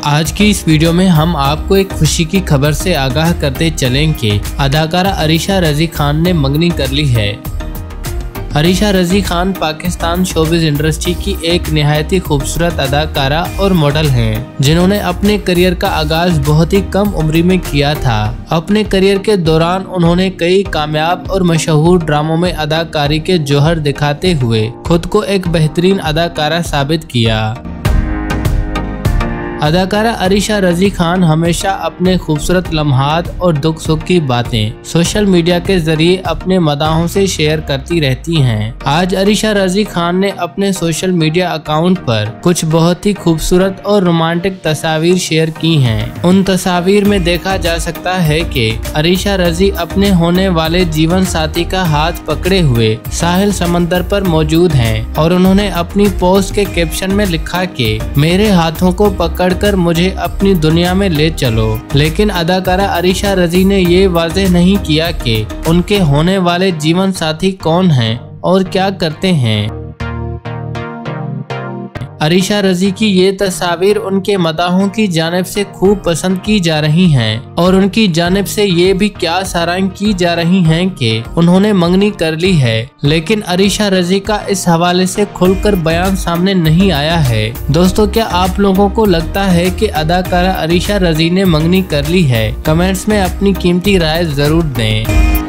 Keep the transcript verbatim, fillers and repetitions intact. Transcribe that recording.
आज की इस वीडियो में हम आपको एक खुशी की खबर से आगाह करते चलें कि अदाकारा अरीशा रजी खान ने मंगनी कर ली है। अरीशा रजी खान पाकिस्तान शोबिज़ इंडस्ट्री की एक निहायत ही खूबसूरत अदाकारा और मॉडल हैं, जिन्होंने अपने करियर का आगाज बहुत ही कम उम्र में किया था। अपने करियर के दौरान उन्होंने कई कामयाब और मशहूर ड्रामों में अदाकारी के जौहर दिखाते हुए खुद को एक बेहतरीन अदाकारा साबित किया। अदाकारा अरीशा रजी खान हमेशा अपने खूबसूरत लम्हात और दुख सुख की बातें सोशल मीडिया के जरिए अपने मदाहों से शेयर करती रहती हैं। आज अरीशा रजी खान ने अपने सोशल मीडिया अकाउंट पर कुछ बहुत ही खूबसूरत और रोमांटिक तस्वीर शेयर की हैं। उन तस्वीर में देखा जा सकता है कि अरीशा रजी अपने होने वाले जीवन साथी का हाथ पकड़े हुए साहिल समंदर पर मौजूद हैं और उन्होंने अपनी पोस्ट के कैप्शन में लिखा कि मेरे हाथों को पकड़ कर मुझे अपनी दुनिया में ले चलो। लेकिन अदाकारा अरीशा रजी ने ये वाज़ेह नहीं किया कि उनके होने वाले जीवन साथी कौन हैं और क्या करते हैं। अरीशा रजी की ये तस्वीर उनके मदाहों की जानिब से खूब पसंद की जा रही हैं और उनकी जानिब से ये भी क्या सराहना की जा रही हैं कि उन्होंने मंगनी कर ली है। लेकिन अरीशा रजी का इस हवाले से खुलकर बयान सामने नहीं आया है। दोस्तों, क्या आप लोगों को लगता है कि अदाकारा अरीशा रजी ने मंगनी कर ली है? कमेंट्स में अपनी कीमती राय जरूर दें।